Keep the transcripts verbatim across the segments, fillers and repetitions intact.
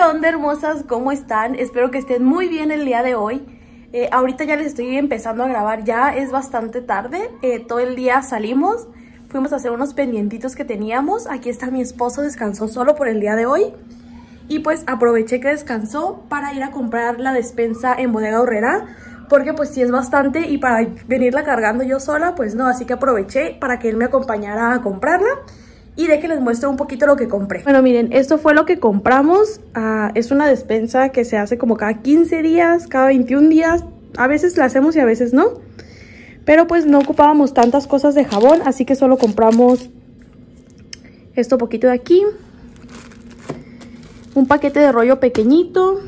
onda, hermosas? ¿Cómo están? Espero que estén muy bien el día de hoy. Eh, ahorita ya les estoy empezando a grabar, ya es bastante tarde. Eh, todo el día salimos, fuimos a hacer unos pendientitos que teníamos. Aquí está mi esposo, descansó solo por el día de hoy. Y pues aproveché que descansó para ir a comprar la despensa en Bodega Aurrerá, porque pues sí es bastante y para venirla cargando yo sola, pues no. Así que aproveché para que él me acompañara a comprarla. Y de que les muestro un poquito lo que compré. Bueno, miren, esto fue lo que compramos. Uh, es una despensa que se hace como cada quince días, cada veintiún días. A veces la hacemos y a veces no. Pero pues no ocupábamos tantas cosas de jabón, así que solo compramos esto poquito de aquí. Un paquete de rollo pequeñito.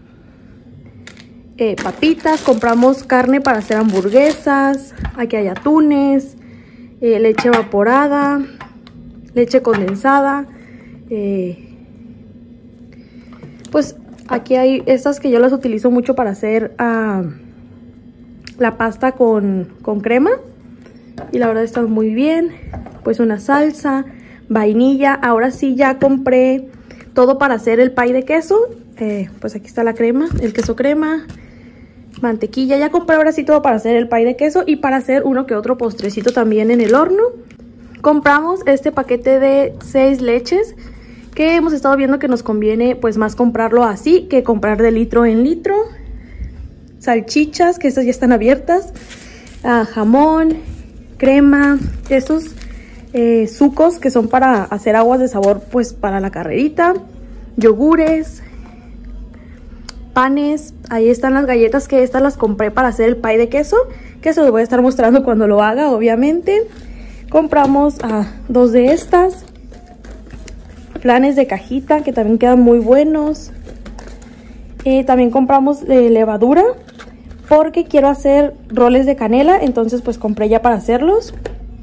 Eh, papitas, compramos carne para hacer hamburguesas. Aquí hay atunes, eh, leche evaporada, leche condensada, eh, pues aquí hay estas que yo las utilizo mucho para hacer uh, la pasta con, con crema y la verdad están muy bien. Pues una salsa, vainilla. Ahora sí ya compré todo para hacer el pie de queso. Eh, pues aquí está la crema, el queso crema, mantequilla. Ya compré ahora sí todo para hacer el pie de queso y para hacer uno que otro postrecito también en el horno. Compramos este paquete de seis leches que hemos estado viendo que nos conviene pues más comprarlo así que comprar de litro en litro. Salchichas, que estas ya están abiertas. Uh, jamón, crema, estos eh, sucos que son para hacer aguas de sabor pues para la carrerita. Yogures, panes, ahí están las galletas que estas las compré para hacer el pie de queso, que se los voy a estar mostrando cuando lo haga, obviamente. Compramos uh, dos de estas. Flanes de cajita que también quedan muy buenos. Eh, también compramos eh, levadura porque quiero hacer roles de canela. Entonces pues compré ya para hacerlos.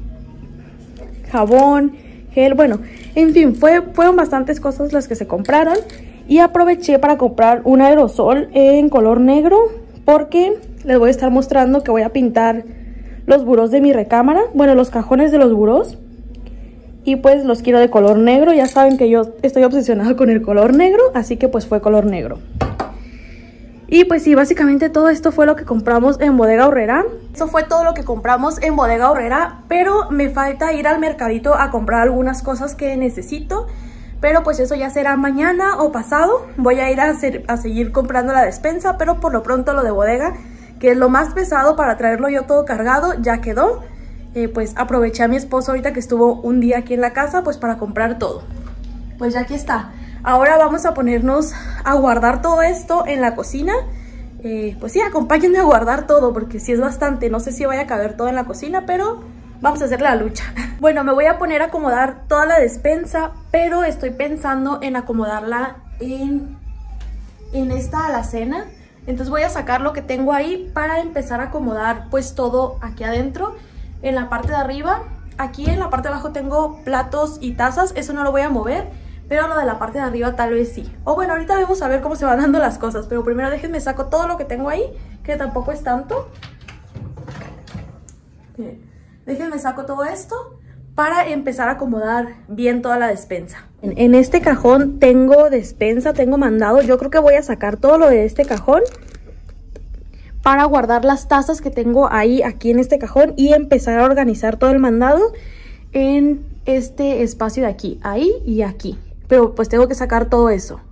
Jabón, gel, bueno, en fin, fue, fueron bastantes cosas las que se compraron. Y aproveché para comprar un aerosol en color negro porque les voy a estar mostrando que voy a pintar los burós de mi recámara, bueno, los cajones de los burós, y pues los quiero de color negro. Ya saben que yo estoy obsesionada con el color negro, así que pues fue color negro. Y pues sí, básicamente todo esto fue lo que compramos en Bodega Aurrerá. Eso fue todo lo que compramos en Bodega Aurrerá, pero me falta ir al mercadito a comprar algunas cosas que necesito. Pero pues eso ya será mañana o pasado. Voy a ir a, hacer, a seguir comprando la despensa, pero por lo pronto lo de bodega, que es lo más pesado para traerlo yo todo cargado, ya quedó. Eh, pues aproveché a mi esposo ahorita que estuvo un día aquí en la casa, pues para comprar todo. Pues ya aquí está. Ahora vamos a ponernos a guardar todo esto en la cocina. Eh, pues sí, acompáñenme a guardar todo, porque sí es bastante. No sé si vaya a caber todo en la cocina, pero vamos a hacer la lucha. Bueno, me voy a poner a acomodar toda la despensa, pero estoy pensando en acomodarla en, en esta alacena. Entonces voy a sacar lo que tengo ahí para empezar a acomodar pues todo aquí adentro. En la parte de arriba, aquí en la parte de abajo tengo platos y tazas, eso no lo voy a mover, pero lo de la parte de arriba tal vez sí. O bueno, ahorita vamos a ver cómo se van dando las cosas, pero primero déjenme saco todo lo que tengo ahí, que tampoco es tanto. Déjenme saco todo esto para empezar a acomodar bien toda la despensa. En, en este cajón tengo despensa, tengo mandado. Yo creo que voy a sacar todo lo de este cajón para guardar las tazas que tengo ahí, aquí en este cajón, y empezar a organizar todo el mandado en este espacio de aquí, ahí y aquí. Pero pues tengo que sacar todo eso.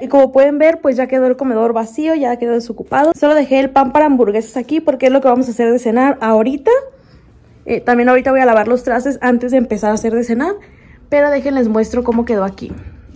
Y como pueden ver, pues ya quedó el comedor vacío, ya quedó desocupado. Solo dejé el pan para hamburguesas aquí porque es lo que vamos a hacer de cenar ahorita. Eh, también ahorita voy a lavar los trastes antes de empezar a hacer de cenar. Pero déjenles muestro cómo quedó aquí.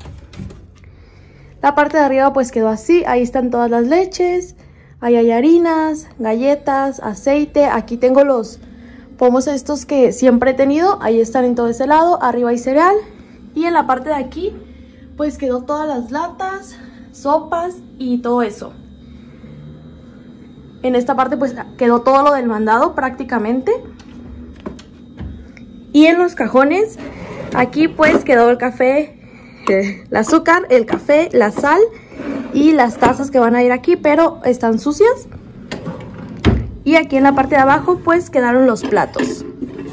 La parte de arriba pues quedó así. Ahí están todas las leches. Ahí hay harinas, galletas, aceite. Aquí tengo los pomos estos que siempre he tenido. Ahí están en todo ese lado. Arriba hay cereal. Y en la parte de aquí pues quedó todas las latas, sopas y todo eso. En esta parte pues quedó todo lo del mandado prácticamente. Y en los cajones, aquí pues quedó el café, el azúcar, el café, la sal y las tazas que van a ir aquí, pero están sucias. Y aquí en la parte de abajo pues quedaron los platos.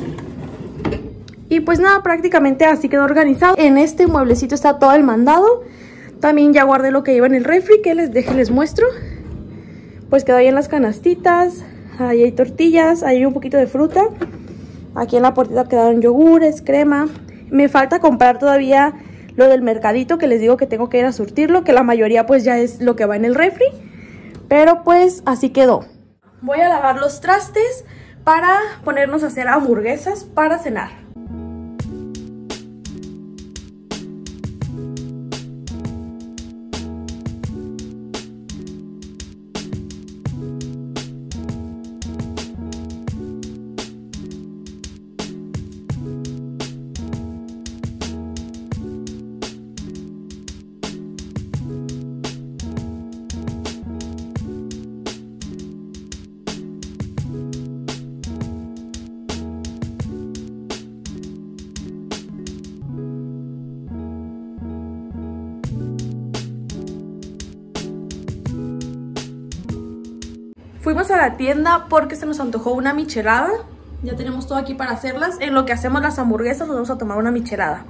Y pues nada, prácticamente así quedó organizado. En este mueblecito está todo el mandado. También ya guardé lo que iba en el refri, que les deje, les muestro. Pues quedó ahí en las canastitas. Ahí hay tortillas, ahí hay un poquito de fruta. Aquí en la puertita quedaron yogures, crema. Me falta comprar todavía lo del mercadito, que les digo que tengo que ir a surtirlo, que la mayoría pues ya es lo que va en el refri. Pero pues así quedó. Voy a lavar los trastes para ponernos a hacer hamburguesas para cenar. Fuimos a la tienda porque se nos antojó una michelada. Ya tenemos todo aquí para hacerlas. En lo que hacemos las hamburguesas nos vamos a tomar una michelada.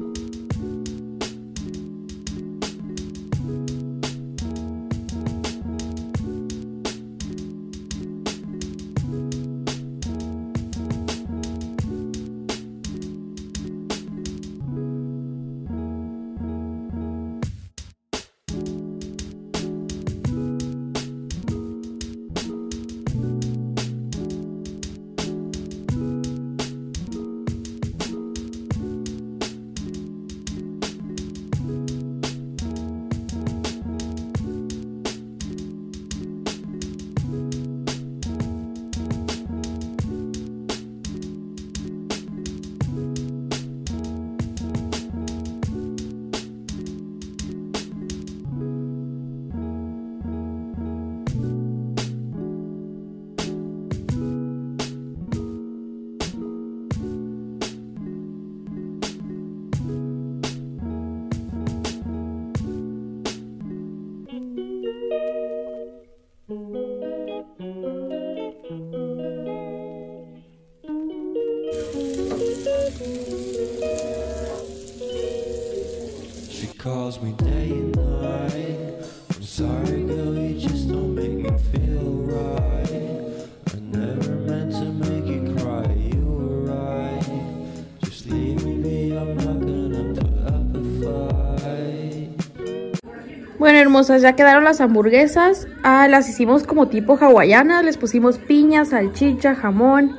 Calls me day and night. I'm sorry, girl, you just don't make me feel right. I never meant to make you cry. You were right. Just leave me be. I'm not gonna put up a fight. Bueno, hermosas, ya quedaron las hamburguesas. Ah, las hicimos como tipo hawaianas. Les pusimos piña, salchicha, jamón,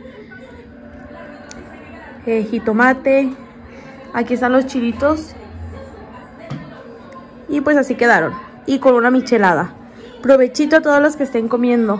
eh, jitomate. Aquí están los chilitos. Y pues así quedaron. Y con una michelada. Provechito a todos los que estén comiendo.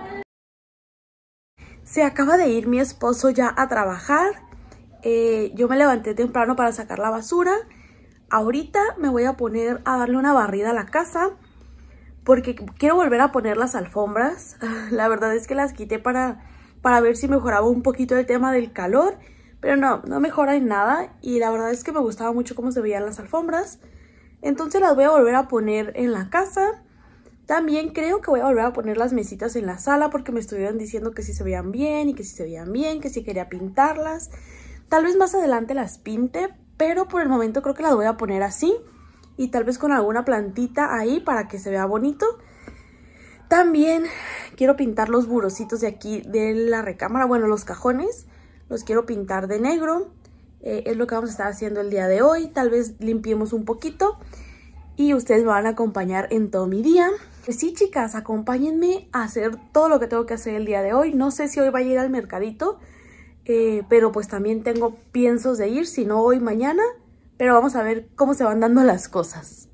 Se acaba de ir mi esposo ya a trabajar. Eh, yo me levanté temprano para sacar la basura. Ahorita me voy a poner a darle una barrida a la casa. Porque quiero volver a poner las alfombras. La verdad es que las quité para, para ver si mejoraba un poquito el tema del calor. Pero no, no mejora en nada. Y la verdad es que me gustaba mucho cómo se veían las alfombras. Entonces las voy a volver a poner en la casa. También creo que voy a volver a poner las mesitas en la sala porque me estuvieron diciendo que sí se veían bien y que sí se veían bien, que sí quería pintarlas. Tal vez más adelante las pinte, pero por el momento creo que las voy a poner así. Y tal vez con alguna plantita ahí para que se vea bonito. También quiero pintar los burocitos de aquí de la recámara, bueno, los cajones. Los quiero pintar de negro. Eh, es lo que vamos a estar haciendo el día de hoy. Tal vez limpiemos un poquito. y ustedes me van a acompañar en todo mi día. Pues sí, chicas, acompáñenme a hacer todo lo que tengo que hacer el día de hoy. No sé si hoy vaya a ir al mercadito, eh, pero pues también tengo piensos de ir, si no hoy, mañana. Pero vamos a ver cómo se van dando las cosas.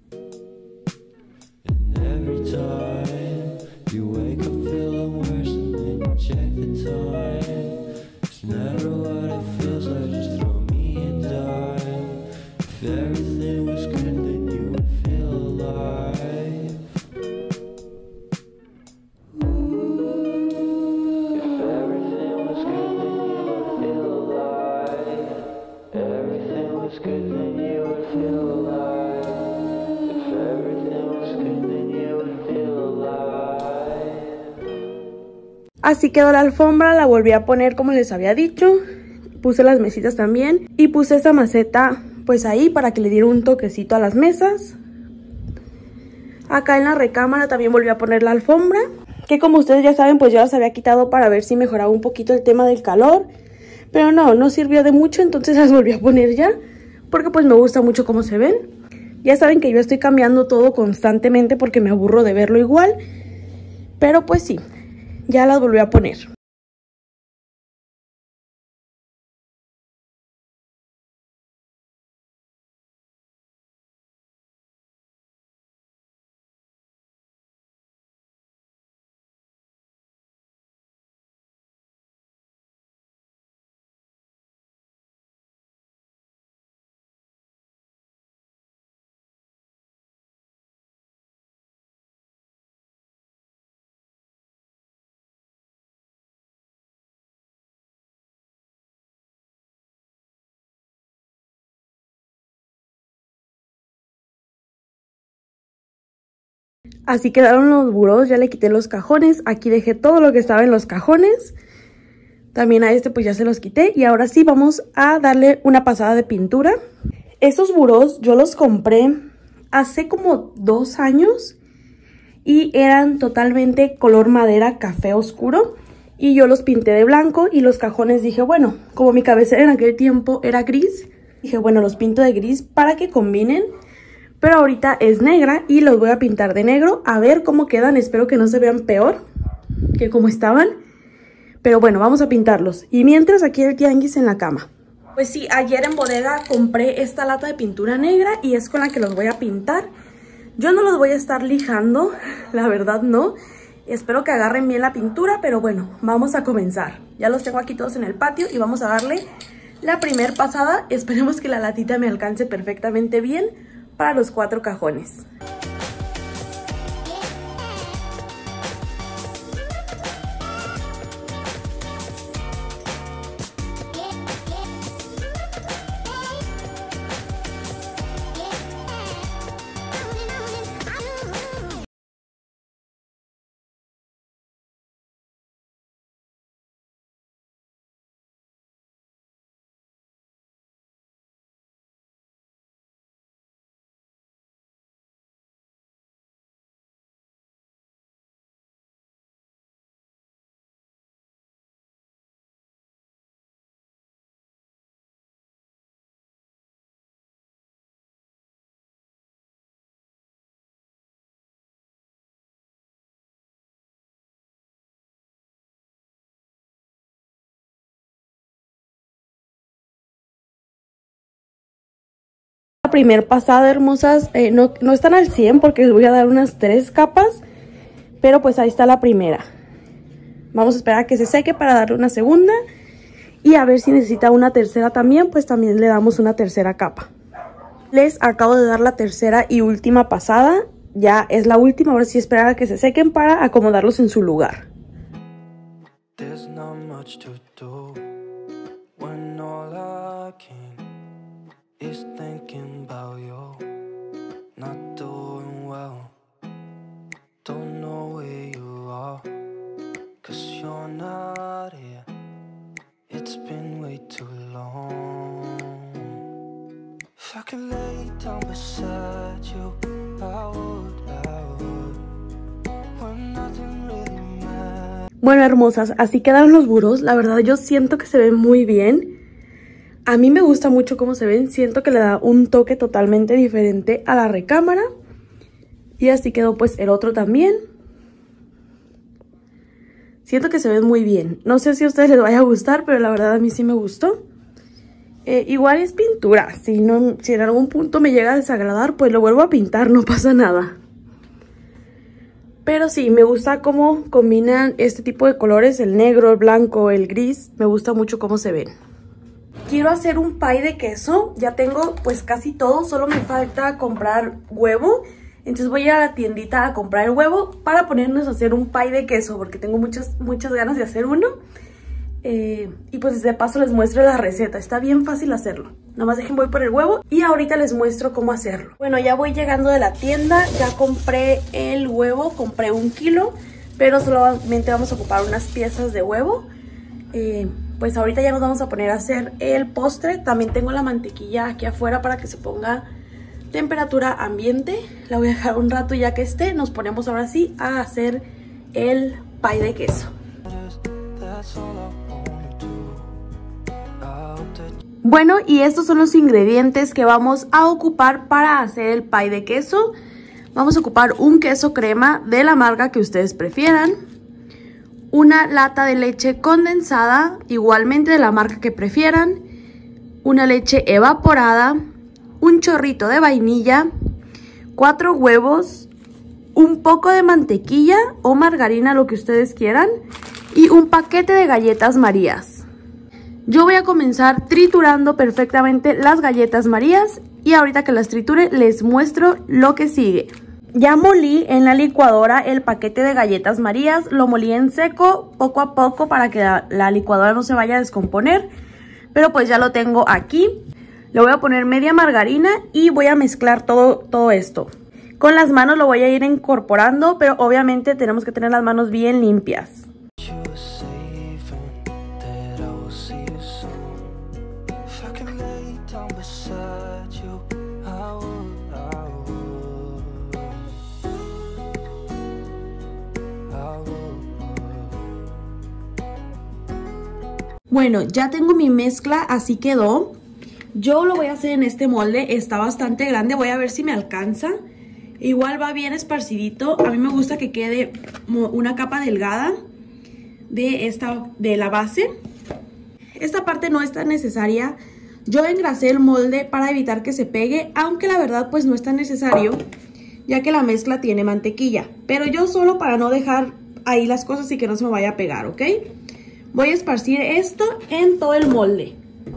Así quedó la alfombra, la volví a poner como les había dicho. Puse las mesitas también y puse esta maceta pues ahí para que le diera un toquecito a las mesas. Acá en la recámara también volví a poner la alfombra, que como ustedes ya saben pues yo las había quitado para ver si mejoraba un poquito el tema del calor. Pero no, no sirvió de mucho, entonces las volví a poner ya, porque pues me gusta mucho cómo se ven. Ya saben que yo estoy cambiando todo constantemente porque me aburro de verlo igual, pero pues sí, ya las volví a poner. Así quedaron los burós, ya le quité los cajones, aquí dejé todo lo que estaba en los cajones. También a este pues ya se los quité y ahora sí vamos a darle una pasada de pintura. Estos burós yo los compré hace como dos años y eran totalmente color madera café oscuro. Y yo los pinté de blanco y los cajones dije, bueno, como mi cabecera en aquel tiempo era gris, dije, bueno, los pinto de gris para que combinen. Pero ahorita es negra y los voy a pintar de negro. A ver cómo quedan. Espero que no se vean peor que como estaban. Pero bueno, vamos a pintarlos. Y mientras aquí el tianguis en la cama. Pues sí, ayer en bodega compré esta lata de pintura negra y es con la que los voy a pintar. Yo no los voy a estar lijando, la verdad no. Espero que agarren bien la pintura, pero bueno, vamos a comenzar. Ya los tengo aquí todos en el patio y vamos a darle la primer pasada. Esperemos que la latita me alcance perfectamente bien para los cuatro cajones. Primer pasada, hermosas, eh, no, no están al cien porque les voy a dar unas tres capas, pero pues ahí está la primera. Vamos a esperar a que se seque para darle una segunda y a ver si necesita una tercera también, pues también le damos una tercera capa. Les acabo de dar la tercera y última pasada, ya es la última, ahora sí esperar a que se sequen para acomodarlos en su lugar. There's not much to do when all I can is thinking about you, not doing well. Don't know where you are, cause you're not here. It's been way too long. If I could lay down beside you, I would, I would, when nothing really matters. Bueno, hermosas, así quedaron los burós. La verdad yo siento que se ven muy bien. A mí me gusta mucho cómo se ven, siento que le da un toque totalmente diferente a la recámara. Y así quedó pues el otro también. Siento que se ven muy bien. No sé si a ustedes les vaya a gustar, pero la verdad a mí sí me gustó. Eh, igual es pintura. Si, no, si en algún punto me llega a desagradar, pues lo vuelvo a pintar, no pasa nada. Pero sí, me gusta cómo combinan este tipo de colores, el negro, el blanco, el gris. Me gusta mucho cómo se ven. Quiero hacer un pie de queso. Ya tengo pues casi todo, solo me falta comprar huevo. Entonces voy a ir a la tiendita a comprar el huevo para ponernos a hacer un pie de queso, porque tengo muchas, muchas ganas de hacer uno. Eh, y pues de paso les muestro la receta, está bien fácil hacerlo. Nomás dejen voy por el huevo y ahorita les muestro cómo hacerlo. Bueno, ya voy llegando de la tienda, ya compré el huevo, compré un kilo, pero solamente vamos a ocupar unas piezas de huevo. Eh, pues ahorita ya nos vamos a poner a hacer el postre. También tengo la mantequilla aquí afuera para que se ponga temperatura ambiente. La voy a dejar un rato, ya que esté, nos ponemos ahora sí a hacer el pie de queso. Bueno, y estos son los ingredientes que vamos a ocupar para hacer el pie de queso. Vamos a ocupar un queso crema de la marca que ustedes prefieran, una lata de leche condensada, igualmente de la marca que prefieran, una leche evaporada, un chorrito de vainilla, cuatro huevos, un poco de mantequilla o margarina, lo que ustedes quieran, y un paquete de galletas Marías. Yo voy a comenzar triturando perfectamente las galletas Marías y ahorita que las triture les muestro lo que sigue. Ya molí en la licuadora el paquete de galletas Marías, lo molí en seco poco a poco para que la, la licuadora no se vaya a descomponer, pero pues ya lo tengo aquí. Le voy a poner media margarina y voy a mezclar todo, todo esto. Con las manos lo voy a ir incorporando, pero obviamente tenemos que tener las manos bien limpias. Bueno, ya tengo mi mezcla, así quedó. Yo lo voy a hacer en este molde, está bastante grande, voy a ver si me alcanza. Igual va bien esparcidito, a mí me gusta que quede una capa delgada de, esta, de la base. Esta parte no es tan necesaria. Yo engrasé el molde para evitar que se pegue, aunque la verdad pues no es tan necesario, ya que la mezcla tiene mantequilla. Pero yo solo para no dejar ahí las cosas y que no se me vaya a pegar, ¿ok? Voy a esparcir esto en todo el molde.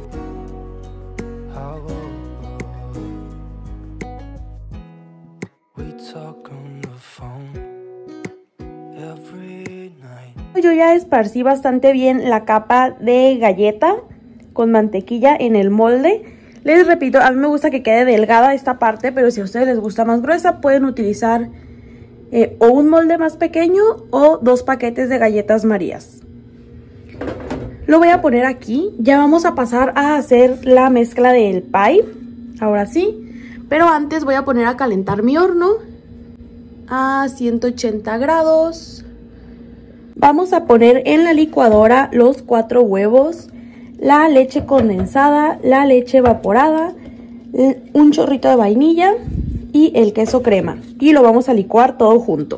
Yo ya esparcí bastante bien la capa de galleta con mantequilla en el molde. Les repito, a mí me gusta que quede delgada esta parte, pero si a ustedes les gusta más gruesa, pueden utilizar eh, o un molde más pequeño o dos paquetes de galletas Marías. Lo voy a poner aquí. Ya vamos a pasar a hacer la mezcla del pie. Ahora sí. Pero antes voy a poner a calentar mi horno a ciento ochenta grados. Vamos a poner en la licuadora los cuatro huevos, la leche condensada, la leche evaporada, un chorrito de vainilla y el queso crema. Y lo vamos a licuar todo junto.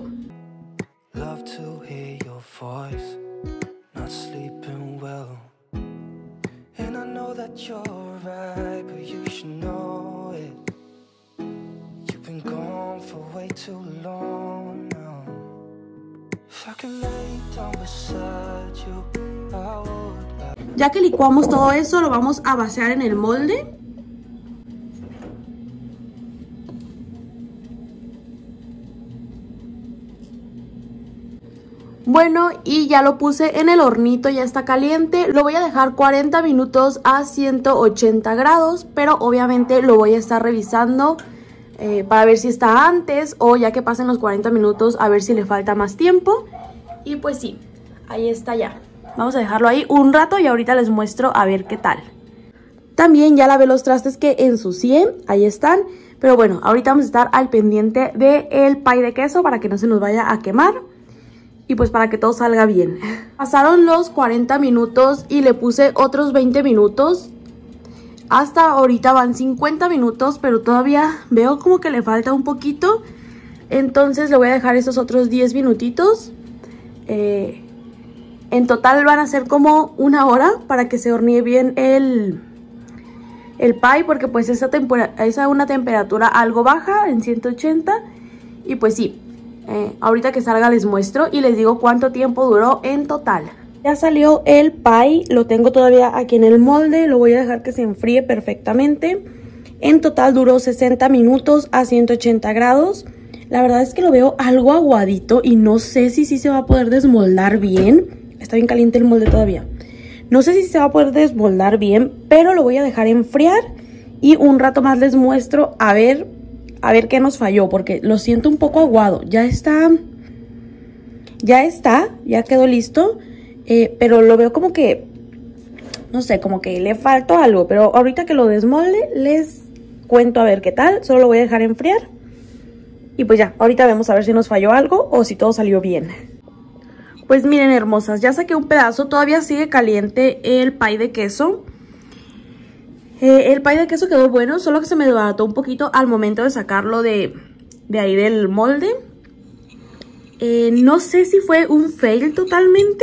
Ya que licuamos todo eso, lo vamos a vaciar en el molde. Bueno, y ya lo puse en el hornito, ya está caliente. Lo voy a dejar cuarenta minutos a ciento ochenta grados, pero obviamente lo voy a estar revisando eh, para ver si está antes o ya que pasen los cuarenta minutos a ver si le falta más tiempo. Y pues sí, ahí está ya. Vamos a dejarlo ahí un rato y ahorita les muestro a ver qué tal. También ya lavé los trastes que ensucié, ahí están. Pero bueno, ahorita vamos a estar al pendiente del pie de queso para que no se nos vaya a quemar. Y pues para que todo salga bien. Pasaron los cuarenta minutos y le puse otros veinte minutos. Hasta ahorita van cincuenta minutos, pero todavía veo como que le falta un poquito. Entonces le voy a dejar esos otros diez minutitos. Eh, en total van a ser como una hora para que se hornee bien el, el pie, porque pues esa es a una temperatura algo baja, en ciento ochenta. Y pues sí, eh, ahorita que salga les muestro y les digo cuánto tiempo duró en total. Ya salió el pie, lo tengo todavía aquí en el molde, lo voy a dejar que se enfríe perfectamente. En total duró sesenta minutos a ciento ochenta grados. La verdad es que lo veo algo aguadito y no sé si sí se va a poder desmoldar bien. Está bien caliente el molde todavía. No sé si se va a poder desmoldar bien, pero lo voy a dejar enfriar y un rato más les muestro a ver, a ver qué nos falló, porque lo siento un poco aguado. Ya está, ya está, ya quedó listo. Eh, pero lo veo como que, no sé, como que le faltó algo. Pero ahorita que lo desmolde, les cuento a ver qué tal. Solo lo voy a dejar enfriar. Y pues ya, ahorita vemos a ver si nos falló algo o si todo salió bien. Pues miren, hermosas, ya saqué un pedazo. Todavía sigue caliente el pie de queso. Eh, el pie de queso quedó bueno, solo que se me desbarató un poquito al momento de sacarlo de, de ahí del molde. Eh, no sé si fue un fail totalmente.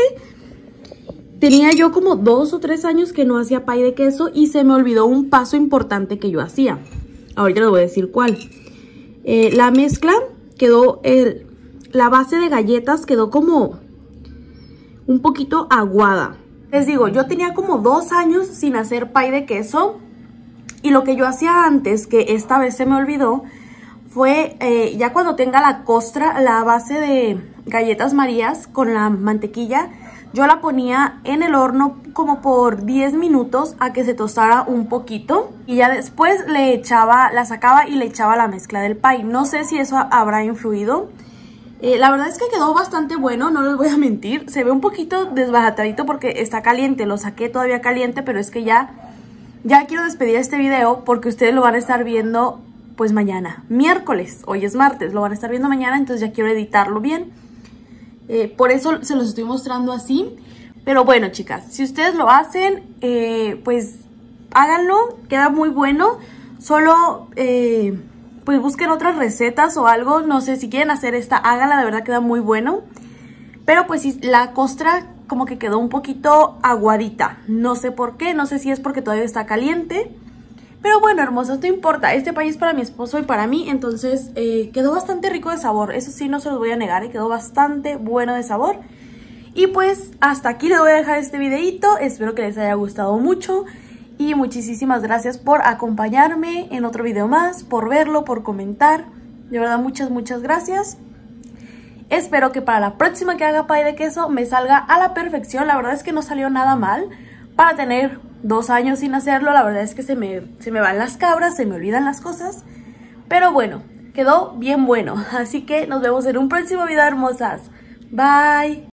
Tenía yo como dos o tres años que no hacía pie de queso y se me olvidó un paso importante que yo hacía. Ahorita les voy a decir cuál. Eh, la mezcla quedó, el, la base de galletas quedó como un poquito aguada. Les digo, yo tenía como dos años sin hacer pie de queso y lo que yo hacía antes, que esta vez se me olvidó, fue eh, ya cuando tenga la costra, la base de galletas Marías con la mantequilla, yo la ponía en el horno como por diez minutos a que se tostara un poquito. Y ya después le echaba, la sacaba y le echaba la mezcla del pie. No sé si eso habrá influido. Eh, la verdad es que quedó bastante bueno, no les voy a mentir. Se ve un poquito desbaratadito porque está caliente. Lo saqué todavía caliente, pero es que ya, ya quiero despedir este video porque ustedes lo van a estar viendo pues mañana. Miércoles, hoy es martes, lo van a estar viendo mañana, entonces ya quiero editarlo bien. Eh, por eso se los estoy mostrando así. Pero bueno, chicas, si ustedes lo hacen, eh, pues háganlo, queda muy bueno. Solo eh, pues busquen otras recetas o algo. No sé, si quieren hacer esta, háganla, de verdad queda muy bueno. Pero pues sí, la costra como que quedó un poquito aguadita. No sé por qué, no sé si es porque todavía está caliente. Pero bueno, hermosos, no importa. Este pie es para mi esposo y para mí. Entonces eh, quedó bastante rico de sabor. Eso sí, no se los voy a negar. Y quedó bastante bueno de sabor. Y pues hasta aquí les voy a dejar este videito. Espero que les haya gustado mucho. Y muchísimas gracias por acompañarme en otro video más. Por verlo, por comentar. De verdad, muchas, muchas gracias. Espero que para la próxima que haga pie de queso me salga a la perfección. La verdad es que no salió nada mal. Para tener dos años sin hacerlo, la verdad es que se me, se me van las cabras, se me olvidan las cosas. Pero bueno, quedó bien bueno. Así que nos vemos en un próximo video, hermosas. Bye.